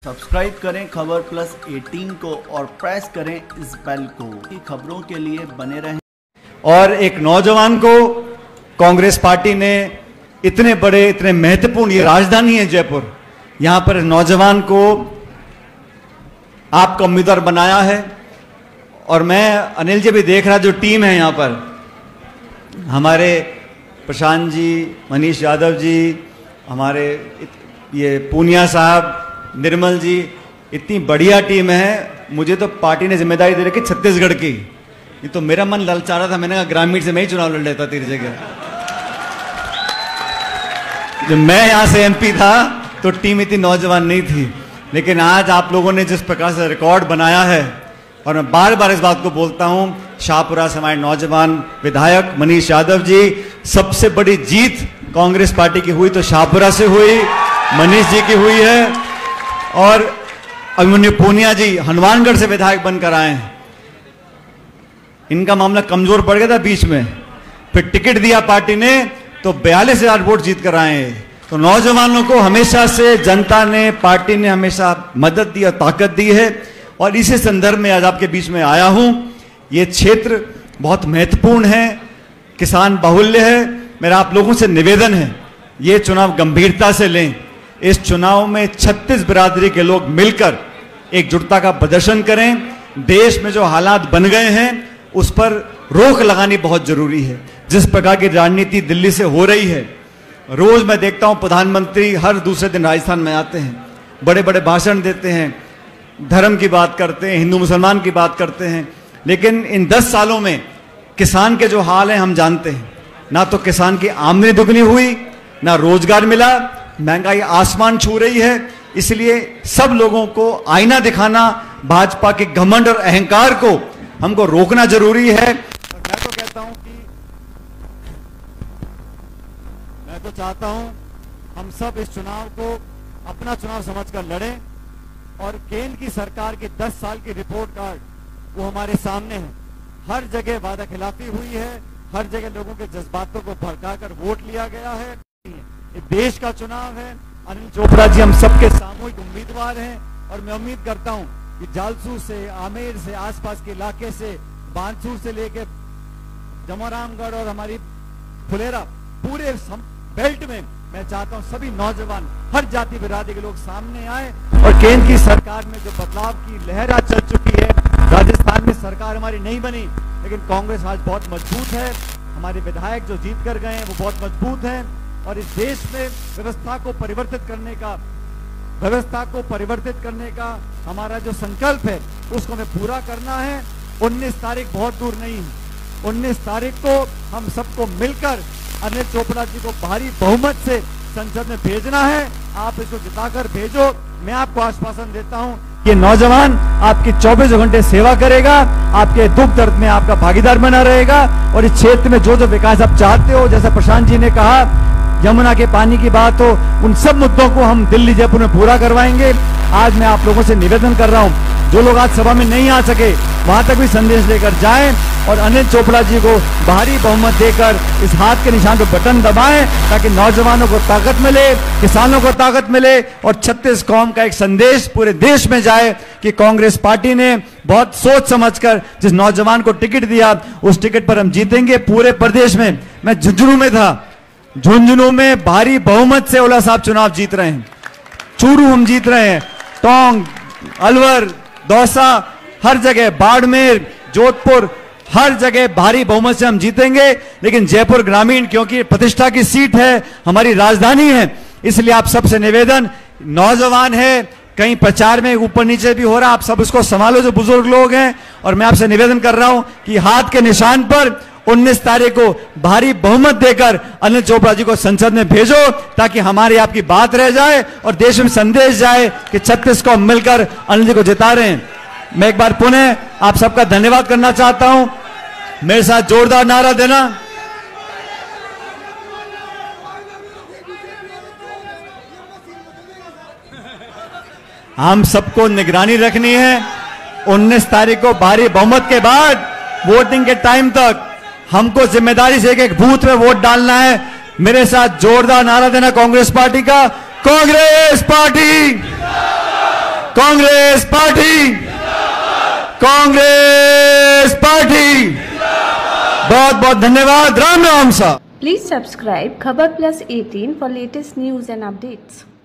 Subscribe करें खबर plus 18 को और प्रेस करें इस बेल को कि खबरों के लिए बने रहें। और एक नौजवान को कांग्रेस पार्टी ने इतने बड़े, इतने महत्वपूर्ण, ये राजधानी है जयपुर, यहां पर नौजवान को आपका उम्मीदवार बनाया है। और मैं अनिल जी भी देख रहा, जो टीम है यहां पर, हमारे प्रशांत जी, मनीष यादव जी, हमारे ये पूनिया साहब, निर्मल जी, इतनी बढ़िया टीम है। मुझे तो पार्टी ने जिम्मेदारी दे रखी छत्तीसगढ़ की। ये तो मेरा मन ललचा रहा था, मैंने कहा ग्रामीण से मैं ही चुनाव लड़ लेता तेरी जगह। जब मैं यहां से एमपी था तो टीम इतनी नौजवान नहीं थी, लेकिन आज आप लोगों ने जिस प्रकार से रिकॉर्ड बनाया है, और मैं बार बार इस बात को बोलता हूं, शाहपुरा से हमारे नौजवान विधायक मनीष यादव जी, सबसे बड़ी जीत कांग्रेस पार्टी की हुई तो शाहपुरा से हुई, मनीष जी की हुई है। और अभिमन्यु पूनिया जी हनुमानगढ़ से विधायक बनकर आए हैं। इनका मामला कमजोर पड़ गया था बीच में, फिर टिकट दिया पार्टी ने तो 42,000 वोट जीत कर आए हैं। तो नौजवानों को हमेशा से जनता ने, पार्टी ने हमेशा मदद दी और ताकत दी है। और इसी संदर्भ में आज आपके बीच में आया हूं। ये क्षेत्र बहुत महत्वपूर्ण है, किसान बाहुल्य है। मेरा आप लोगों से निवेदन है, ये चुनाव गंभीरता से लें। इस चुनाव में 36 बिरादरी के लोग मिलकर एकजुटता का प्रदर्शन करें। देश में जो हालात बन गए हैं उस पर रोक लगानी बहुत जरूरी है। जिस प्रकार की राजनीति दिल्ली से हो रही है, रोज मैं देखता हूं प्रधानमंत्री हर दूसरे दिन राजस्थान में आते हैं, बड़े बड़े भाषण देते हैं, धर्म की बात करते हैं, हिंदू मुसलमान की बात करते हैं, लेकिन इन 10 सालों में किसान के जो हाल है हम जानते हैं। ना तो किसान की आमदनी दुगनी हुई, ना रोजगार मिला, महंगाई आसमान छू रही है। इसलिए सब लोगों को आईना दिखाना, भाजपा के घमंड और अहंकार को हमको रोकना जरूरी है। और मैं तो कहता हूं कि मैं तो चाहता हूं हम सब इस चुनाव को अपना चुनाव समझकर लड़ें। और केंद्र की सरकार की 10 साल की रिपोर्ट कार्ड वो हमारे सामने है। हर जगह वादा खिलाफी हुई है, हर जगह लोगों के जज्बातों को भड़काकर वोट लिया गया है। ये देश का चुनाव है। अनिल चोपड़ा जी हम सबके सामूहिक उम्मीदवार हैं। और मैं उम्मीद करता हूं कि जालसू से, आमेर से, आसपास के इलाके से, बानसूर से लेकर जमोरामगढ़ और हमारी फुलेरा, पूरे बेल्ट में मैं चाहता हूं सभी नौजवान, हर जाति बिरादरी के लोग सामने आए। और केंद्र की सरकार में जो बदलाव की लहर आज चल चुकी है, राजस्थान में सरकार हमारी नहीं बनी, लेकिन कांग्रेस आज बहुत मजबूत है। हमारे विधायक जो जीत कर गए हैं वो बहुत मजबूत हैं। और इस देश में व्यवस्था को परिवर्तित करने का हमारा जो संकल्प है उसको हमें पूरा करना है। 19 तारीख बहुत दूर नहीं है। 19 तारीख को हम सबको मिलकर अनिल चोपड़ा जी को भारी बहुमत से संसद में भेजना है। आप इसको जिताकर भेजो। मैं आपको आश्वासन देता हूं, ये नौजवान आपकी 24 घंटे सेवा करेगा, आपके दुख दर्द में आपका भागीदार बना रहेगा। और इस क्षेत्र में जो जो विकास आप चाहते हो, जैसा प्रशांत जी ने कहा, यमुना के पानी की बात हो, उन सब मुद्दों को हम दिल्ली जयपुर में पूरा करवाएंगे। आज मैं आप लोगों से निवेदन कर रहा हूं, जो लोग आज सभा में नहीं आ सके वहां तक भी संदेश लेकर जाएं और अनिल चोपड़ा जी को भारी बहुमत देकर इस हाथ के निशान पर बटन दबाएं, ताकि नौजवानों को ताकत मिले, किसानों को ताकत मिले और 36 कौम का एक संदेश पूरे देश में जाए कि कांग्रेस पार्टी ने बहुत सोच समझकर जिस नौजवान को टिकट दिया उस टिकट पर हम जीतेंगे। पूरे प्रदेश में, मैं झुंझुनू में था, झुंझुनू में भारी बहुमत से ओला साहब चुनाव जीत रहे हैं, चूरू हम जीत रहे हैं, टोंक, अलवर, दौसा, हर जगह, बाड़मेर, जोधपुर, हर जगह भारी बहुमत से हम जीतेंगे। लेकिन जयपुर ग्रामीण क्योंकि प्रतिष्ठा की सीट है, हमारी राजधानी है, इसलिए आप सबसे निवेदन, नौजवान है, कहीं प्रचार में ऊपर नीचे भी हो रहा, आप सब इसको संभालो जो बुजुर्ग लोग हैं। और मैं आपसे निवेदन कर रहा हूं कि हाथ के निशान पर 19 तारीख को भारी बहुमत देकर अनिल चोपड़ा जी को संसद में भेजो, ताकि हमारी आपकी बात रह जाए और देश में संदेश जाए कि 36 को मिलकर अनिल जी को जिता रहे हैं। मैं एक बार पुनः आप सबका धन्यवाद करना चाहता हूं। मेरे साथ जोरदार नारा देना। हम सबको निगरानी रखनी है। 19 तारीख को भारी बहुमत के बाद वोटिंग के टाइम तक हमको जिम्मेदारी से एक बूथ में वोट डालना है। मेरे साथ जोरदार नारा देना कांग्रेस पार्टी का, Congress party. Congress party, Congress party. बहुत बहुत धन्यवाद। राम राम साहब। Please subscribe Khabar Plus 18 for latest news and updates.